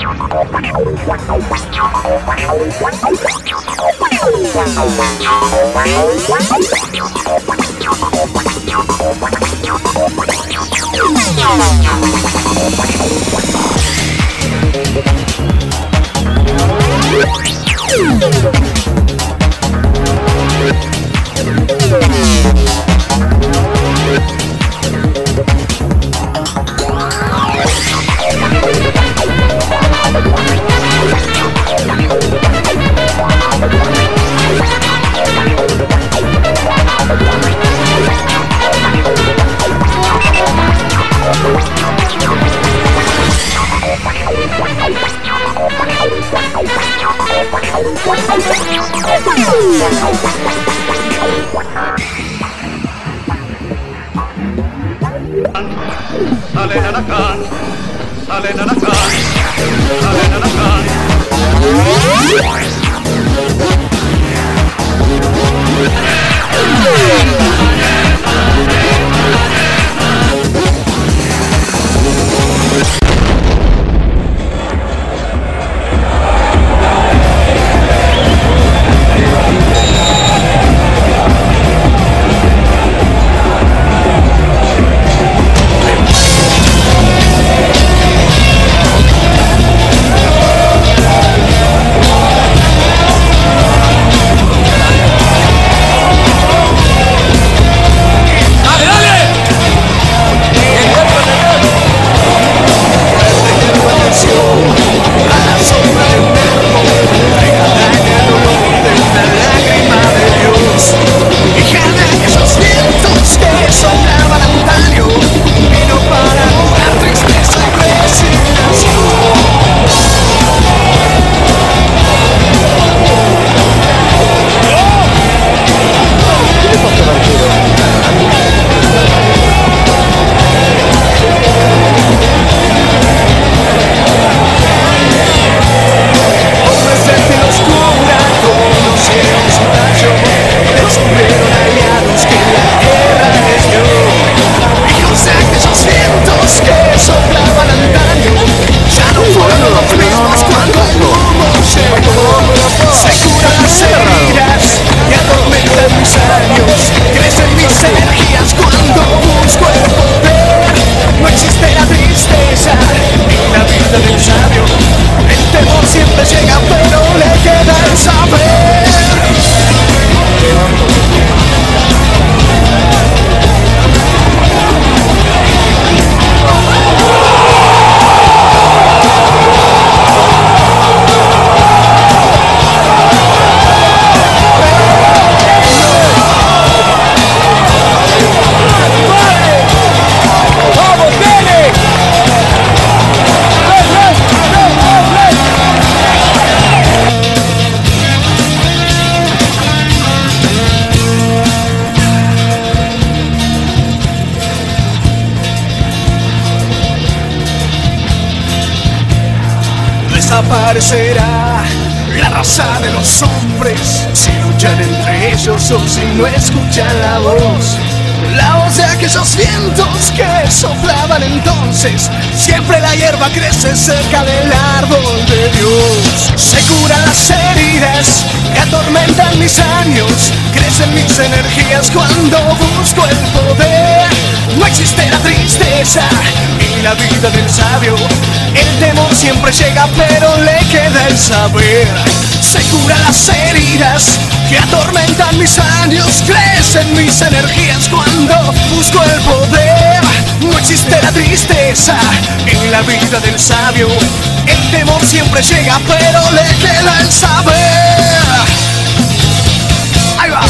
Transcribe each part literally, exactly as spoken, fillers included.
Salen a la can, salen a la can, salen a la can. Desaparecerá la raza de los hombres si luchan entre ellos o si no escuchan la voz. La voz de aquellos vientos que soplaban entonces. Siempre la hierba crece cerca del árbol de Dios. Se curan las heridas que atormentan mis años. Crecen mis energías cuando busco el poder. No existe la tristeza y la vida del sabio. El temor siempre llega pero le queda el saber. Se curan las heridas que atormentan mis años. Crecen mis energías cuando busco el poder. No existe la tristeza en la vida del sabio. El temor siempre llega pero le queda el saber. Ahí va.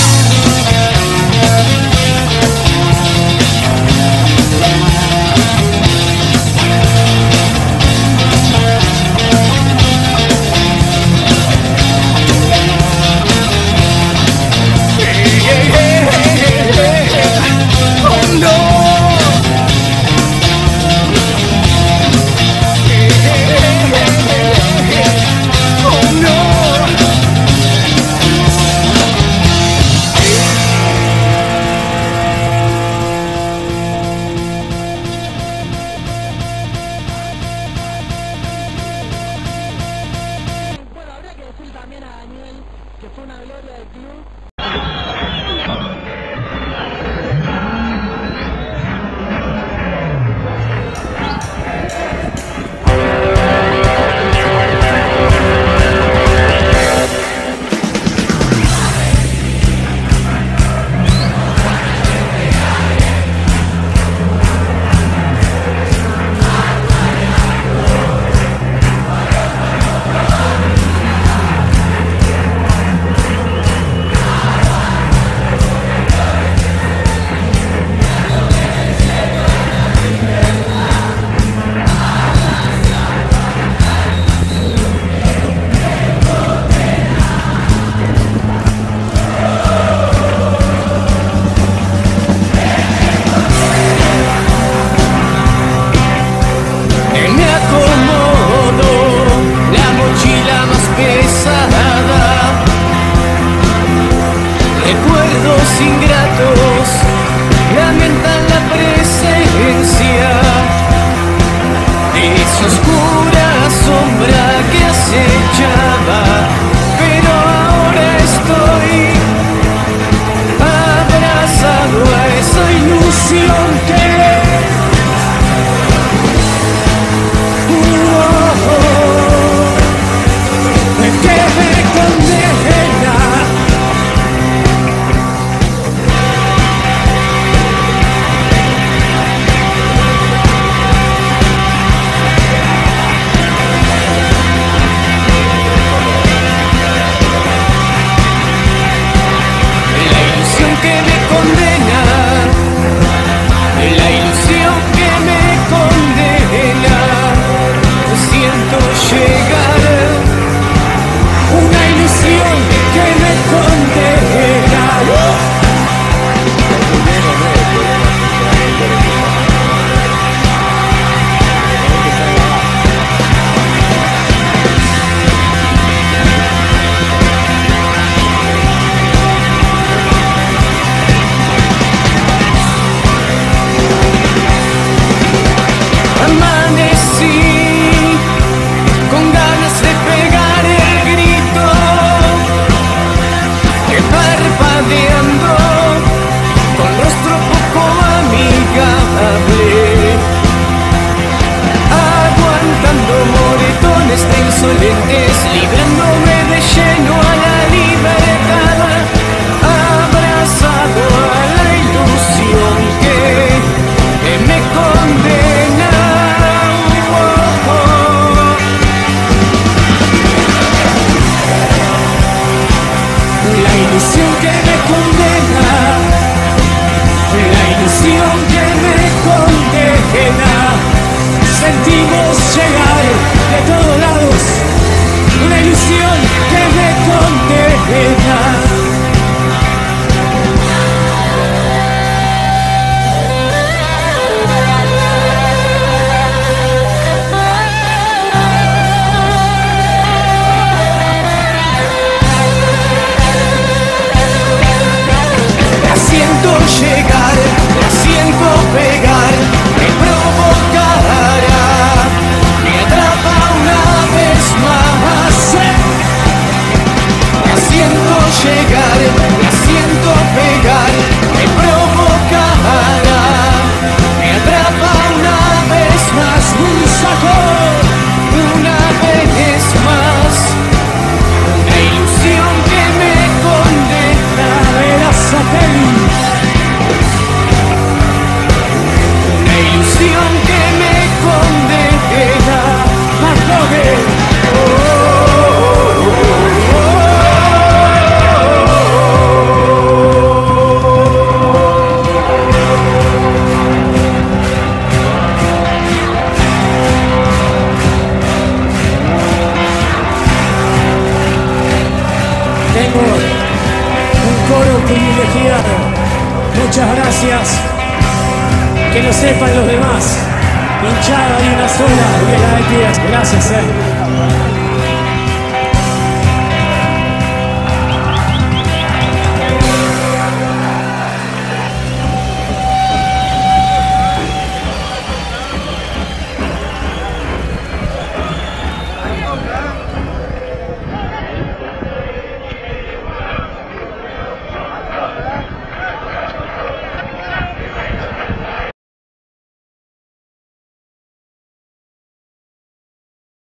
esa oscura sombra que acechaba, pero ahora estoy abrazado a esa ilusión que uh, oh, oh, que me condena. Librándome de lleno a la libertad, abrazado a la ilusión que, que me condena. Oh, oh. La ilusión que me condena, la ilusión que me condena. Sentimos llegar de todos lados una ilusión que me condena. La siento llegar, la siento pegar, me provocará, me atrapa una vez más. La siento llegar, la siento pegar, me provocará, me atrapa una vez más. Un sacón, una vez más, una ilusión que me condena. Era satélite. Una ilusión que me condena. Marcogue. Tengo un coro privilegiado. Muchas gracias. Que lo sepan los demás. Hinchada y una sola. Y la de pies. Gracias, eh.